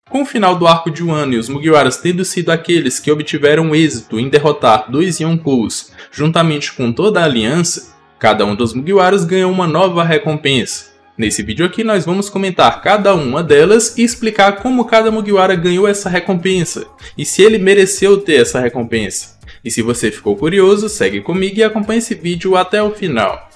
Com o final do arco de Wano e os Mugiwaras tendo sido aqueles que obtiveram êxito em derrotar dois Yonkous juntamente com toda a aliança, cada um dos Mugiwaras ganhou uma nova recompensa. Nesse vídeo aqui nós vamos comentar cada uma delas e explicar como cada Mugiwara ganhou essa recompensa e se ele mereceu ter essa recompensa. E se você ficou curioso, segue comigo e acompanhe esse vídeo até o final.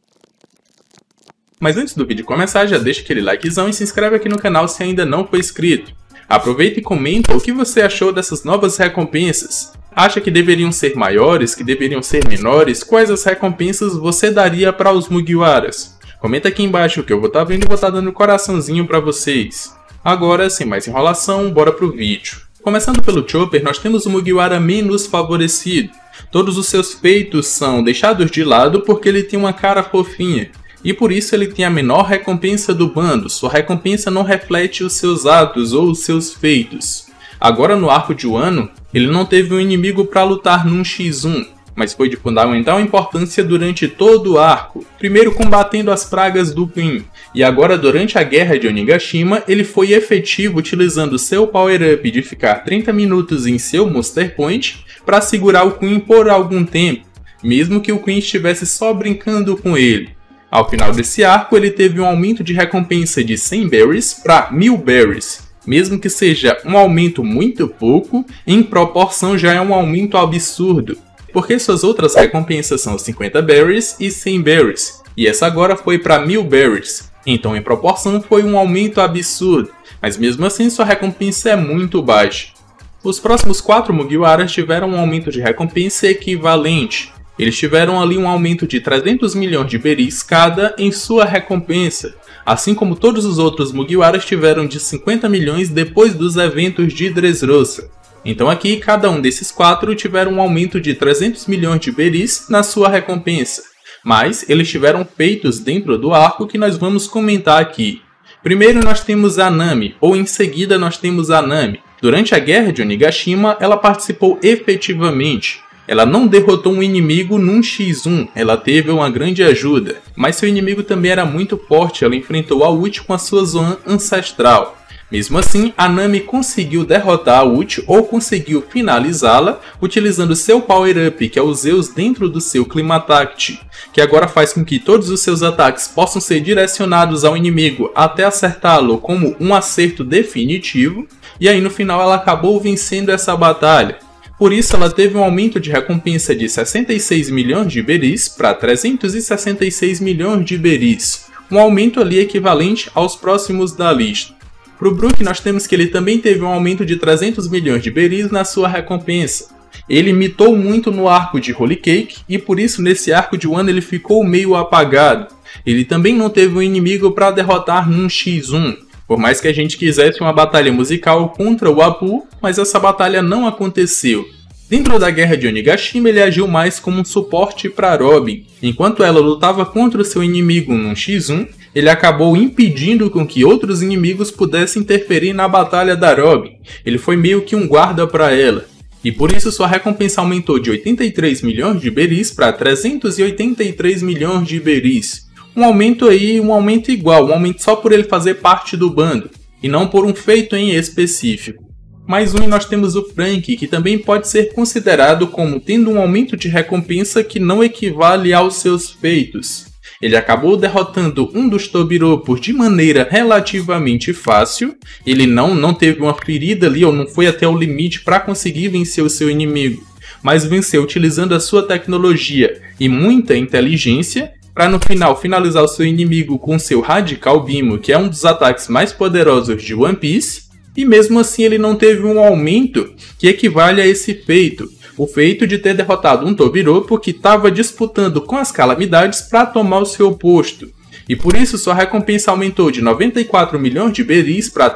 Mas antes do vídeo começar, já deixa aquele likezão e se inscreve aqui no canal se ainda não for inscrito. Aproveita e comenta o que você achou dessas novas recompensas. Acha que deveriam ser maiores, que deveriam ser menores? Quais as recompensas você daria para os Mugiwaras? Comenta aqui embaixo que eu vou estar vendo e vou estar dando coraçãozinho para vocês. Agora, sem mais enrolação, bora pro vídeo. Começando pelo Chopper, nós temos o Mugiwara menos favorecido. Todos os seus feitos são deixados de lado porque ele tem uma cara fofinha. E por isso ele tem a menor recompensa do bando, sua recompensa não reflete os seus atos ou os seus feitos. Agora no arco de Wano, ele não teve um inimigo para lutar num x1, mas foi de fundamental importância durante todo o arco, primeiro combatendo as pragas do Queen, e agora durante a guerra de Onigashima ele foi efetivo utilizando seu power-up de ficar 30 minutos em seu Monster Point para segurar o Queen por algum tempo, mesmo que o Queen estivesse só brincando com ele. Ao final desse arco ele teve um aumento de recompensa de 100 berries para 1000 berries. Mesmo que seja um aumento muito pouco, em proporção já é um aumento absurdo, porque suas outras recompensas são 50 berries e 100 berries, e essa agora foi para 1000 berries, então em proporção foi um aumento absurdo, mas mesmo assim sua recompensa é muito baixa. Os próximos 4 Mugiwaras tiveram um aumento de recompensa equivalente. Eles tiveram ali um aumento de 300 milhões de berries cada em sua recompensa, assim como todos os outros Mugiwaras tiveram de 50 milhões depois dos eventos de Dressrosa. Então aqui cada um desses 4 tiveram um aumento de 300 milhões de berries na sua recompensa, mas eles tiveram feitos dentro do arco que nós vamos comentar aqui. Primeiro nós temos a Nami, ou em seguida nós temos a Nami. Durante a guerra de Onigashima ela participou efetivamente. Ela não derrotou um inimigo num x1, ela teve uma grande ajuda, mas seu inimigo também era muito forte, ela enfrentou a Uchi com a sua Zoan ancestral. Mesmo assim, a Nami conseguiu derrotar a Uchi ou conseguiu finalizá-la utilizando seu power-up, que é o Zeus dentro do seu Climatact, que agora faz com que todos os seus ataques possam ser direcionados ao inimigo até acertá-lo como um acerto definitivo, e aí no final ela acabou vencendo essa batalha. Por isso ela teve um aumento de recompensa de 66 milhões de berries para 366 milhões de berries, um aumento ali equivalente aos próximos da lista. Para o Brook nós temos que ele também teve um aumento de 300 milhões de berries na sua recompensa. Ele mitou muito no arco de Holy Cake e por isso nesse arco de Wano ele ficou meio apagado. Ele também não teve um inimigo para derrotar num x1. Por mais que a gente quisesse uma batalha musical contra o Apu, mas essa batalha não aconteceu. Dentro da guerra de Onigashima ele agiu mais como um suporte para Robin. Enquanto ela lutava contra o seu inimigo num x1, ele acabou impedindo com que outros inimigos pudessem interferir na batalha da Robin. Ele foi meio que um guarda para ela. E por isso sua recompensa aumentou de 83 milhões de berries para 383 milhões de berries. Um aumento aí, um aumento igual, um aumento só por ele fazer parte do bando, e não por um feito em específico. Mais um e nós temos o Franky, que também pode ser considerado como tendo um aumento de recompensa que não equivale aos seus feitos. Ele acabou derrotando um dos Tobiropos de maneira relativamente fácil, ele não teve uma ferida ali ou não foi até o limite para conseguir vencer o seu inimigo, mas venceu utilizando a sua tecnologia e muita inteligência, para no final finalizar o seu inimigo com seu Radical Beam, que é um dos ataques mais poderosos de One Piece, e mesmo assim ele não teve um aumento que equivale a esse feito, o feito de ter derrotado um Tobiropo que estava disputando com as calamidades para tomar o seu posto, e por isso sua recompensa aumentou de 94 milhões de berries para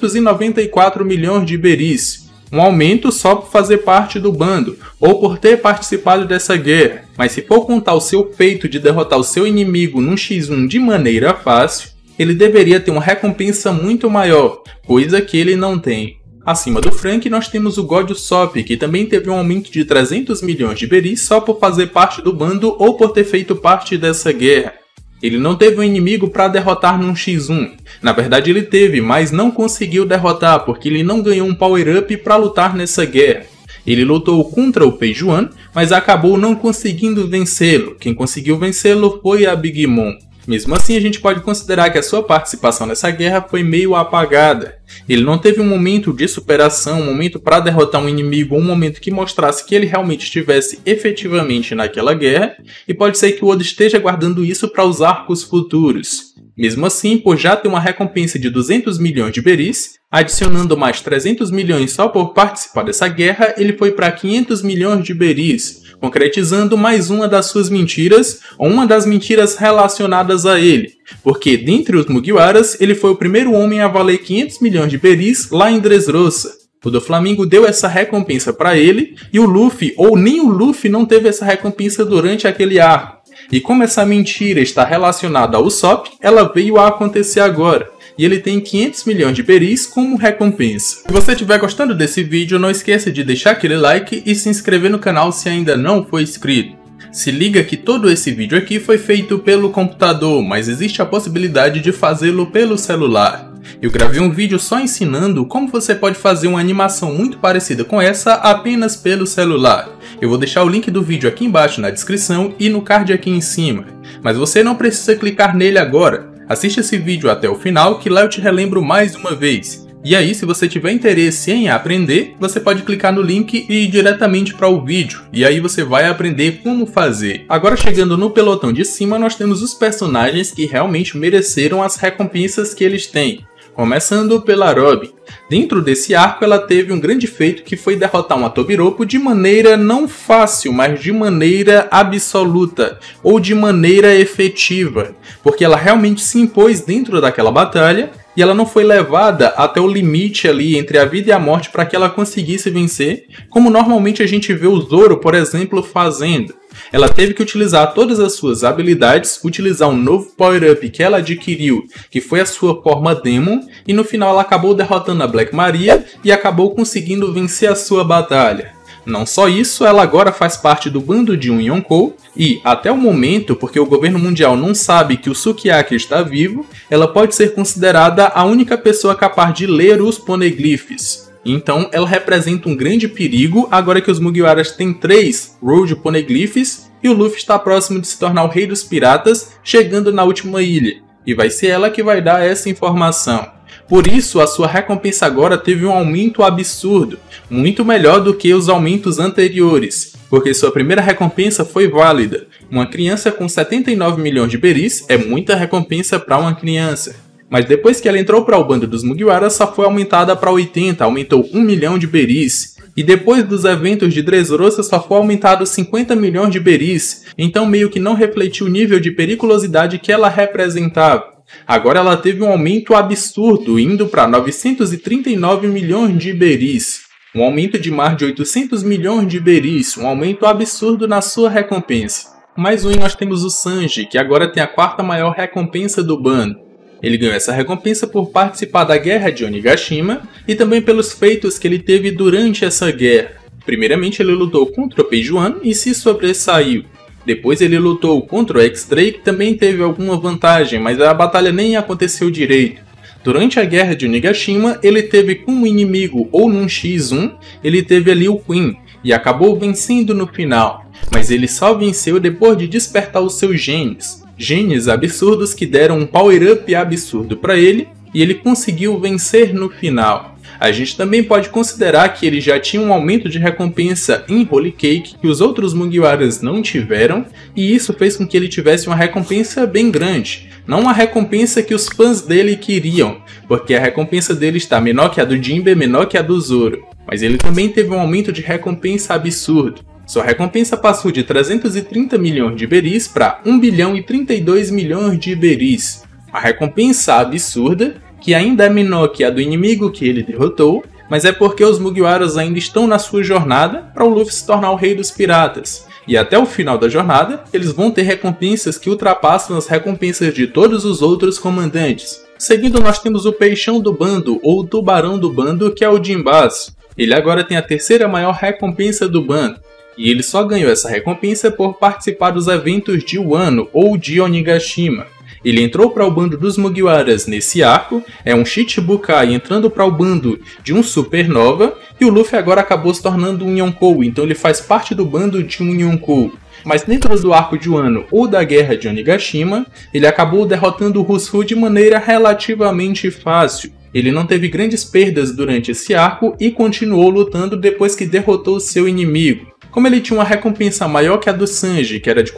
394 milhões de berries. Um aumento só por fazer parte do bando, ou por ter participado dessa guerra, mas se for contar o seu feito de derrotar o seu inimigo num x1 de maneira fácil, ele deveria ter uma recompensa muito maior, coisa que ele não tem. Acima do Franky nós temos o God Usopp, que também teve um aumento de 300 milhões de berries só por fazer parte do bando ou por ter feito parte dessa guerra. Ele não teve um inimigo para derrotar num X1. Na verdade ele teve, mas não conseguiu derrotar porque ele não ganhou um power-up para lutar nessa guerra. Ele lutou contra o Page One, mas acabou não conseguindo vencê-lo. Quem conseguiu vencê-lo foi a Big Mom. Mesmo assim, a gente pode considerar que a sua participação nessa guerra foi meio apagada. Ele não teve um momento de superação, um momento para derrotar um inimigo, um momento que mostrasse que ele realmente estivesse efetivamente naquela guerra, e pode ser que o Oda esteja guardando isso para os arcos futuros. Mesmo assim, por já ter uma recompensa de 200 milhões de beris, adicionando mais 300 milhões só por participar dessa guerra, ele foi para 500 milhões de beris, concretizando mais uma das suas mentiras, ou uma das mentiras relacionadas a ele. Porque, dentre os Mugiwaras, ele foi o primeiro homem a valer 500 milhões de beris lá em Dressrosa. O Doflamingo deu essa recompensa para ele, e o Luffy, ou nem o Luffy, não teve essa recompensa durante aquele arco. E como essa mentira está relacionada ao Usopp, ela veio a acontecer agora. E ele tem 500 milhões de beris como recompensa. Se você estiver gostando desse vídeo, não esqueça de deixar aquele like e se inscrever no canal se ainda não for inscrito. Se liga que todo esse vídeo aqui foi feito pelo computador, mas existe a possibilidade de fazê-lo pelo celular. Eu gravei um vídeo só ensinando como você pode fazer uma animação muito parecida com essa apenas pelo celular. Eu vou deixar o link do vídeo aqui embaixo na descrição e no card aqui em cima. Mas você não precisa clicar nele agora. Assiste esse vídeo até o final que lá eu te relembro mais uma vez. E aí, se você tiver interesse em aprender, você pode clicar no link e ir diretamente para o vídeo. E aí você vai aprender como fazer. Agora, chegando no pelotão de cima, nós temos os personagens que realmente mereceram as recompensas que eles têm. Começando pela Robin. Dentro desse arco ela teve um grande feito que foi derrotar uma Tobiropo de maneira não fácil, mas de maneira absoluta, ou de maneira efetiva, porque ela realmente se impôs dentro daquela batalha e ela não foi levada até o limite ali entre a vida e a morte para que ela conseguisse vencer, como normalmente a gente vê o Zoro, por exemplo, fazendo. Ela teve que utilizar todas as suas habilidades, utilizar um novo power-up que ela adquiriu, que foi a sua forma Demon, e no final ela acabou derrotando a Black Maria e acabou conseguindo vencer a sua batalha. Não só isso, ela agora faz parte do bando de um Yonkou, e até o momento, porque o governo mundial não sabe que o Sukiyaki está vivo, ela pode ser considerada a única pessoa capaz de ler os poneglyphs. Então ela representa um grande perigo agora que os Mugiwaras têm 3 Road Poneglyphs e o Luffy está próximo de se tornar o rei dos piratas, chegando na última ilha. E vai ser ela que vai dar essa informação. Por isso, a sua recompensa agora teve um aumento absurdo, muito melhor do que os aumentos anteriores, porque sua primeira recompensa foi válida. Uma criança com 79 milhões de beris é muita recompensa para uma criança. Mas depois que ela entrou para o bando dos Mugiwara, só foi aumentada para 80, aumentou 1 milhão de beris. E depois dos eventos de Dressrosa só foi aumentado 50 milhões de beris, então meio que não refletiu o nível de periculosidade que ela representava. Agora ela teve um aumento absurdo, indo para 939 milhões de beris. Um aumento de mais de 800 milhões de beris, um aumento absurdo na sua recompensa. Mais um, nós temos o Sanji, que agora tem a 4ª maior recompensa do bando. Ele ganhou essa recompensa por participar da guerra de Onigashima e também pelos feitos que ele teve durante essa guerra. Primeiramente ele lutou contra o Page One e se sobressaiu. Depois ele lutou contra o X-Drake, que também teve alguma vantagem, mas a batalha nem aconteceu direito. Durante a guerra de Onigashima, ele teve como inimigo, ou num X1, ele teve ali o Queen, e acabou vencendo no final. Mas ele só venceu depois de despertar os seus genes. Genes absurdos que deram um power-up absurdo para ele, e ele conseguiu vencer no final. A gente também pode considerar que ele já tinha um aumento de recompensa em Holy Cake que os outros Mugiwaras não tiveram, e isso fez com que ele tivesse uma recompensa bem grande. Não uma recompensa que os fãs dele queriam, porque a recompensa dele está menor que a do Jinbe, menor que a do Zoro. Mas ele também teve um aumento de recompensa absurdo. Sua recompensa passou de 330 milhões de beris para 1 bilhão e 32 milhões de beris. A recompensa absurda, que ainda é menor que a do inimigo que ele derrotou, mas é porque os Mugiwaras ainda estão na sua jornada para o Luffy se tornar o rei dos piratas. E até o final da jornada, eles vão ter recompensas que ultrapassam as recompensas de todos os outros comandantes. Seguindo, nós temos o peixão do bando, ou o tubarão do bando, que é o Jinbasu. Ele agora tem a 3ª maior recompensa do bando. e ele só ganhou essa recompensa por participar dos eventos de Wano ou de Onigashima. Ele entrou para o bando dos Mugiwaras nesse arco, é um Shichibukai entrando para o bando de um Supernova, e o Luffy agora acabou se tornando um Yonkou, então ele faz parte do bando de um Yonkou. Mas dentro do arco de Wano ou da guerra de Onigashima, ele acabou derrotando o Rushu de maneira relativamente fácil. Ele não teve grandes perdas durante esse arco e continuou lutando depois que derrotou seu inimigo. Como ele tinha uma recompensa maior que a do Sanji, que era de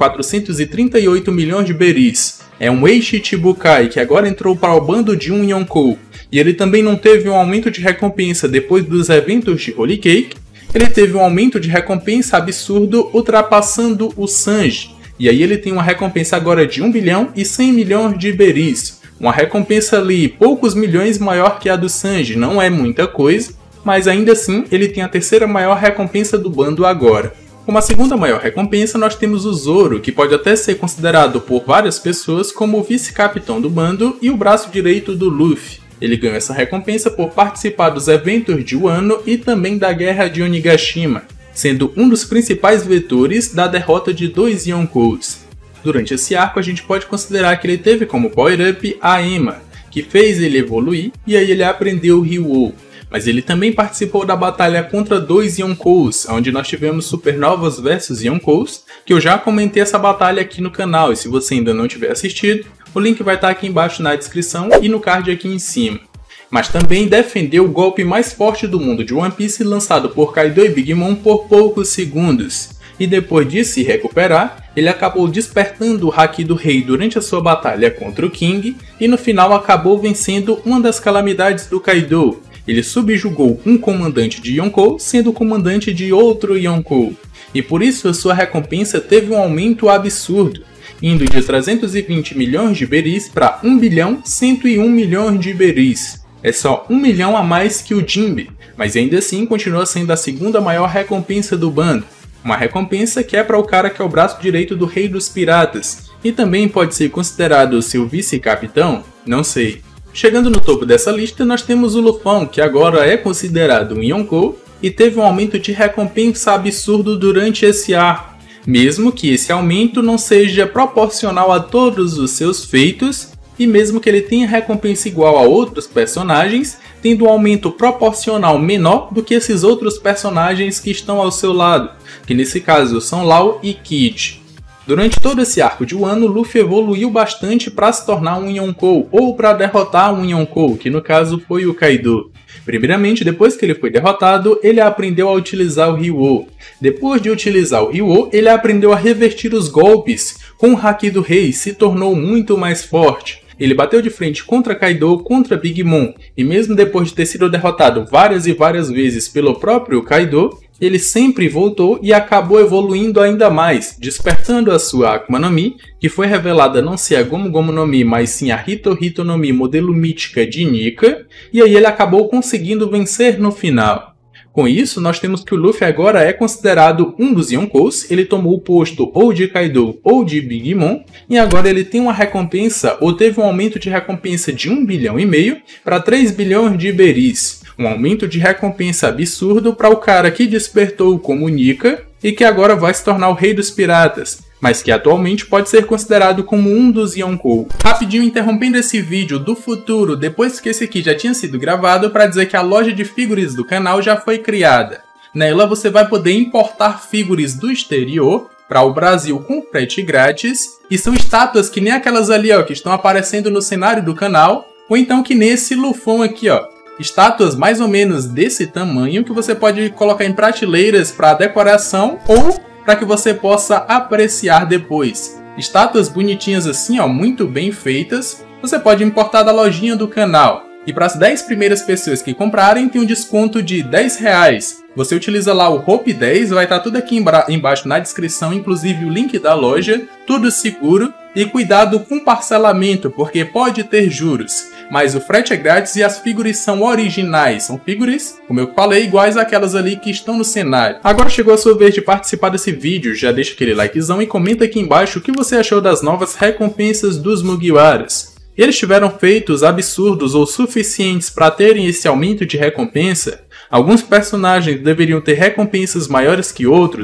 438 milhões de beris, é um ex-Shichibukai que agora entrou para o bando de um Yonkou, e ele também não teve um aumento de recompensa depois dos eventos de Holy Cake, ele teve um aumento de recompensa absurdo ultrapassando o Sanji, e aí ele tem uma recompensa agora de 1 bilhão e 100 milhões de beris, uma recompensa ali poucos milhões maior que a do Sanji, não é muita coisa, mas ainda assim ele tem a terceira maior recompensa do bando agora. Como a segunda maior recompensa, nós temos o Zoro, que pode até ser considerado por várias pessoas como o vice-capitão do bando e o braço direito do Luffy. Ele ganhou essa recompensa por participar dos eventos de Wano e também da guerra de Onigashima, sendo um dos principais vetores da derrota de 2 Yonkous. Durante esse arco, a gente pode considerar que ele teve como power-up a Emma, que fez ele evoluir e aí ele aprendeu o Ryuou. Mas ele também participou da batalha contra 2 Yonkous, onde nós tivemos Supernovas vs Yonkous, que eu já comentei essa batalha aqui no canal, e se você ainda não tiver assistido, o link vai estar aqui embaixo na descrição e no card aqui em cima. Mas também defendeu o golpe mais forte do mundo de One Piece lançado por Kaido e Big Mom por poucos segundos. E depois de se recuperar, ele acabou despertando o Haki do Rei durante a sua batalha contra o King, e no final acabou vencendo uma das calamidades do Kaido. Ele subjugou um comandante de Yonkou, sendo o comandante de outro Yonkou. E por isso a sua recompensa teve um aumento absurdo, indo de 320 milhões de beris para 1 bilhão 101 milhões de beris. É só 1 milhão a mais que o Jinbe, mas ainda assim continua sendo a segunda maior recompensa do bando. Uma recompensa que é para o cara que é o braço direito do Rei dos Piratas, e também pode ser considerado seu vice-capitão, não sei. Chegando no topo dessa lista, nós temos o Lufão, que agora é considerado um Yonkou e teve um aumento de recompensa absurdo durante esse arco, mesmo que esse aumento não seja proporcional a todos os seus feitos, e mesmo que ele tenha recompensa igual a outros personagens, tendo um aumento proporcional menor do que esses outros personagens que estão ao seu lado, que nesse caso são Law e Kid. Durante todo esse arco de Wano, Luffy evoluiu bastante para se tornar um Yonkou, ou para derrotar um Yonkou, que no caso foi o Kaido. Primeiramente, depois que ele foi derrotado, ele aprendeu a utilizar o Ryuou. Depois de utilizar o Ryuou, ele aprendeu a revertir os golpes com o Haki do Rei, se tornou muito mais forte. Ele bateu de frente contra Kaido, contra Big Mom, e mesmo depois de ter sido derrotado várias e várias vezes pelo próprio Kaido, ele sempre voltou e acabou evoluindo ainda mais, despertando a sua Akuma no Mi, que foi revelada não ser a Gomu Gomu no Mi, mas sim a Hito Hito no Mi modelo mítica de Nika, e aí ele acabou conseguindo vencer no final. Com isso, nós temos que o Luffy agora é considerado um dos Yonkous, ele tomou o posto ou de Kaido ou de Big Mom, e agora ele tem uma recompensa, ou teve um aumento de recompensa de 1 bilhão e meio para 3 bilhões de beris. Um aumento de recompensa absurdo para o cara que despertou como Nika e que agora vai se tornar o Rei dos Piratas, mas que atualmente pode ser considerado como um dos Yonkou. Rapidinho interrompendo esse vídeo do futuro, depois que esse aqui já tinha sido gravado, para dizer que a loja de figuras do canal já foi criada. Nela você vai poder importar figuras do exterior para o Brasil com frete grátis, e são estátuas que nem aquelas ali ó, que estão aparecendo no cenário do canal, ou então que nesse Lufão aqui ó. Estátuas mais ou menos desse tamanho que você pode colocar em prateleiras para decoração ou para que você possa apreciar depois. Estátuas bonitinhas assim, ó, muito bem feitas, você pode importar da lojinha do canal. E para as 10 primeiras pessoas que comprarem tem um desconto de R$10. Você utiliza lá o Hope10, vai estar tudo aqui embaixo na descrição, inclusive o link da loja, tudo seguro. E cuidado com parcelamento, porque pode ter juros. Mas o frete é grátis e as figuras são originais. São figuras, como eu falei, iguais àquelas ali que estão no cenário. Agora chegou a sua vez de participar desse vídeo. Já deixa aquele likezão e comenta aqui embaixo o que você achou das novas recompensas dos Mugiwaras. Eles tiveram feitos absurdos ou suficientes para terem esse aumento de recompensa? Alguns personagens deveriam ter recompensas maiores que outros?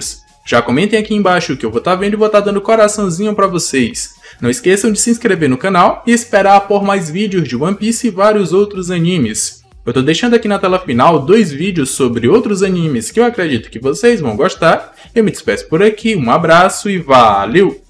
Já comentem aqui embaixo que eu vou estar vendo e vou estar dando coraçãozinho pra vocês. Não esqueçam de se inscrever no canal e esperar por mais vídeos de One Piece e vários outros animes. Eu tô deixando aqui na tela final 2 vídeos sobre outros animes que eu acredito que vocês vão gostar. Eu me despeço por aqui, um abraço e valeu!